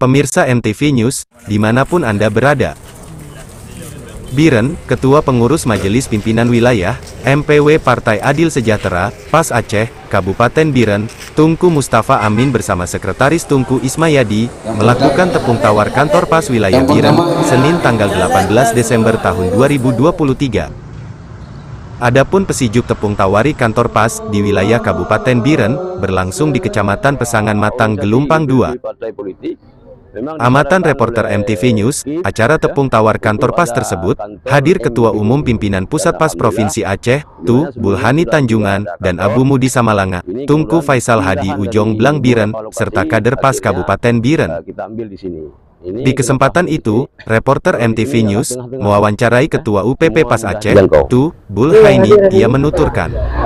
Pemirsa MTV News, dimanapun Anda berada. Biren, Ketua Pengurus Majelis Pimpinan Wilayah, MPW Partai Adil Sejahtera, PAS Aceh, Kabupaten Biren, Tunku Mustafa Amin bersama Sekretaris Tunku Ismayadi, melakukan tepung tawar kantor PAS Wilayah Biren, Senin tanggal 18 Desember tahun 2023. Adapun pesijuk tepung tawari kantor PAS di wilayah Kabupaten Biren, berlangsung di Kecamatan Pesangan Matang Gelumpang 2. Amatan reporter MTV News, acara tepung tawar kantor PAS tersebut, hadir Ketua Umum Pimpinan Pusat PAS Provinsi Aceh, Tu, Bulhani Tanjungan, dan Abu Mudi Samalanga, Tunku Faisal Hadi Ujong Blang Biren, serta kader PAS Kabupaten Biren. Di kesempatan itu, reporter MTV News mewawancarai Ketua UPP PAS Aceh, Tu, Bulhaini. Dia menuturkan,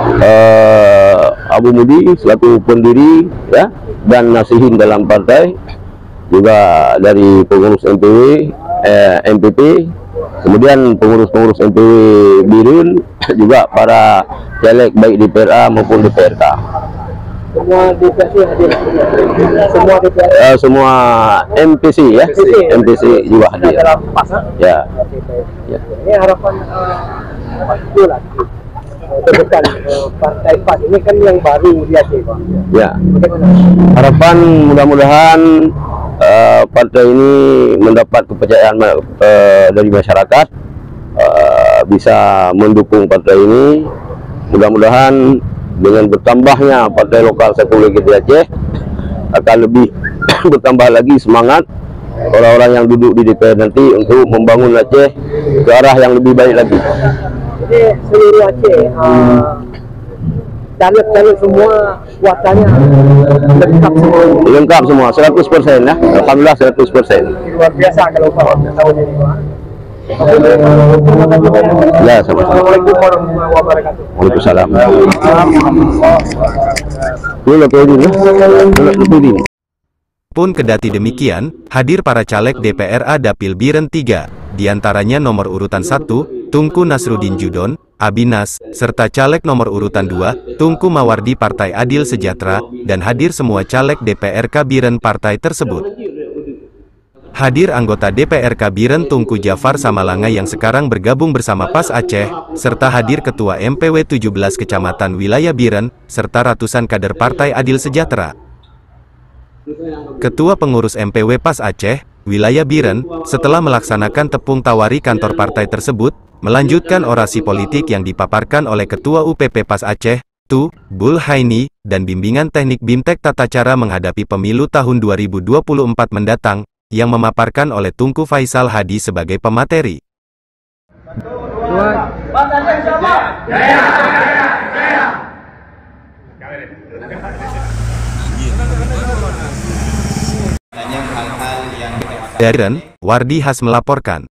Abu Mudi selaku pendiri ya dan nasihin dalam partai, juga dari pengurus MPW, MPP, kemudian pengurus-pengurus MPW Biren, juga para caleg baik di PRA maupun di PRK. Semua DPC hadir. Semua DPC. Semua MPC ya, MPC juga hadir. Ya. Ya. Ini harapan itulah. Terdekat partai PAS ini kan yang baru di Aceh, Pak. Ya. Harapan mudah-mudahan partai ini mendapat kepercayaan dari masyarakat, bisa mendukung partai ini. Mudah-mudahan dengan bertambahnya partai lokal sekuler di Aceh akan lebih bertambah lagi semangat orang-orang yang duduk di DPR nanti untuk membangun Aceh ke arah yang lebih baik lagi. Jadi seluruh Aceh, caleg-caleg semua kuatannya lengkap semua. Lengkap semua, 100% ya. Alhamdulillah 100%. Luar biasa kalau tahun ini, Pak. Ya, sama-sama. Assalamualaikum warahmatullahi wabarakatuh. Waalaikumsalam. Pun kedati demikian, hadir para caleg DPRA Dapil Biren 3, diantaranya nomor urutan 1, Tunku Nasruddin Judon, Abinas, serta caleg nomor urutan 2, Tunku Mawardi Partai Adil Sejahtera, dan hadir semua caleg DPRK Biren partai tersebut. Hadir anggota DPRK Biren Tunku Jafar Samalanga yang sekarang bergabung bersama PAS Aceh, serta hadir Ketua MPW 17 Kecamatan Wilayah Biren, serta ratusan kader Partai Adil Sejahtera. Ketua Pengurus MPW PAS Aceh, Wilayah Biren, setelah melaksanakan tepung tawari kantor partai tersebut, melanjutkan orasi politik yang dipaparkan oleh Ketua UPP PAS Aceh, Tu, Bulhaini, dan bimbingan teknik BIMTEK tata cara menghadapi pemilu tahun 2024 mendatang, yang memaparkan oleh Tunku Faisal Hadi sebagai pemateri. Dari Biren, Wardi Has melaporkan.